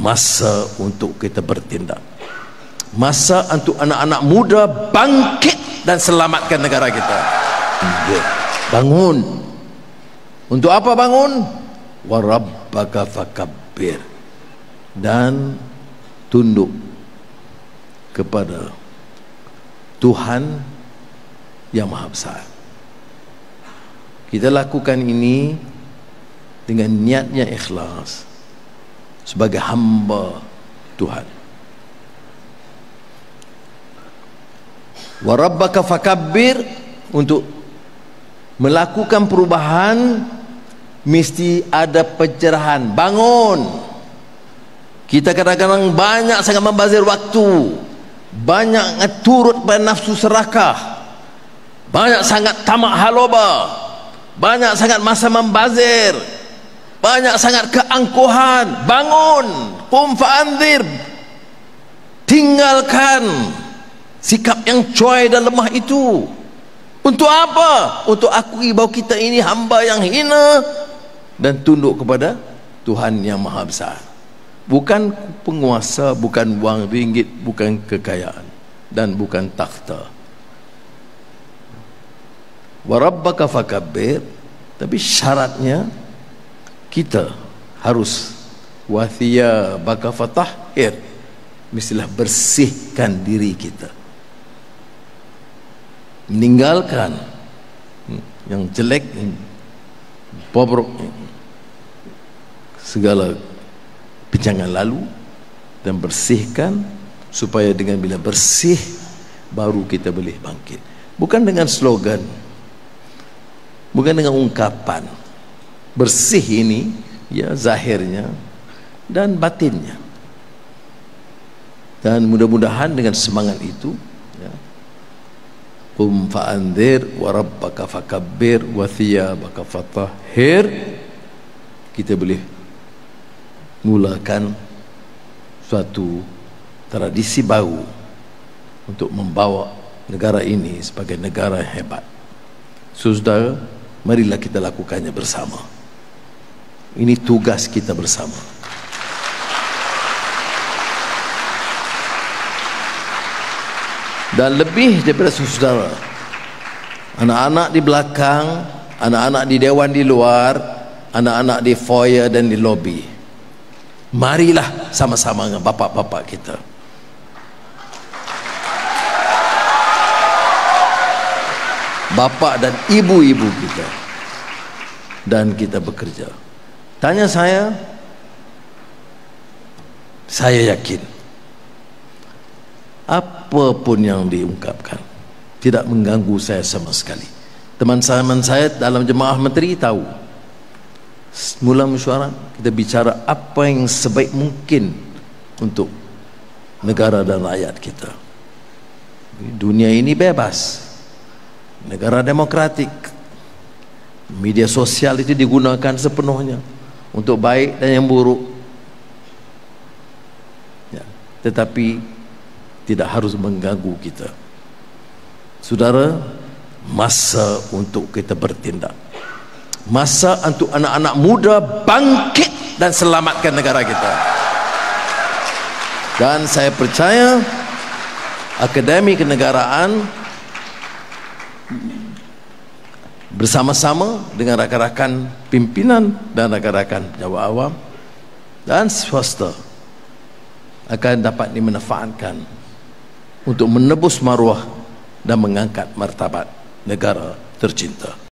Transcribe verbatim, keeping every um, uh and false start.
masa untuk kita bertindak, masa untuk anak-anak muda bangkit dan selamatkan negara kita. Bangun. Untuk apa bangun? Wa rabbaka fakabbir, dan tunduk kepada Tuhan yang Maha Besar. Kita lakukan ini dengan niatnya ikhlas sebagai hamba Tuhan. Wa rabbaka fakabbir, untuk melakukan perubahan mesti ada pencerahan. Bangun. Kita kadang-kadang banyak sangat membazir waktu, banyak turut pada nafsu serakah, banyak sangat tamak haloba, banyak sangat masa membazir, banyak sangat keangkuhan. Bangun, qum fa'anzir. Tinggalkan sikap yang coy dan lemah itu. Untuk apa? Untuk akui bahawa kita ini hamba yang hina dan tunduk kepada Tuhan yang Maha Besar. Bukan penguasa, bukan wang ringgit, bukan kekayaan, dan bukan takhta. Wa rabbaka fakabbir, tapi syaratnya kita harus wa thiyabaka fatahhir, mestilah bersihkan diri kita, meninggalkan yang jelek, bobrok, segala pinjangan lalu, dan bersihkan, supaya dengan bila bersih baru kita boleh bangkit. Bukan dengan slogan, bukan dengan ungkapan. Bersih ini ya zahirnya dan batinnya. Dan mudah-mudahan dengan semangat itu, ya, qum fa'anzir wa rabbaka fakabbir wa thiyabaka fatahhir, kita boleh mulakan suatu tradisi baru untuk membawa negara ini sebagai negara yang hebat. Saudara, marilah kita lakukannya bersama. Ini tugas kita bersama. Dan lebih daripada saudara, anak-anak di belakang, anak-anak di dewan di luar, anak-anak di foyer dan di lobi, marilah sama-sama dengan bapak-bapak kita, bapak dan ibu-ibu kita, dan kita bekerja. Tanya saya, saya yakin apapun yang diungkapkan tidak mengganggu saya sama sekali. Teman-teman saya dalam jemaah menteri tahu, mula mesyuarat kita bicara apa yang sebaik mungkin untuk negara dan rakyat kita. Dunia ini bebas, negara demokratik, media sosial itu digunakan sepenuhnya untuk baik dan yang buruk, ya, tetapi tidak harus mengganggu kita. Saudara, masa untuk kita bertindak, masa untuk anak-anak muda bangkit dan selamatkan negara kita. Dan saya percaya Akademi Kenegaraan bersama-sama dengan rakan-rakan pimpinan dan rakan-rakan jawab awam dan swasta akan dapat dimanfaatkan untuk menebus maruah dan mengangkat martabat negara tercinta.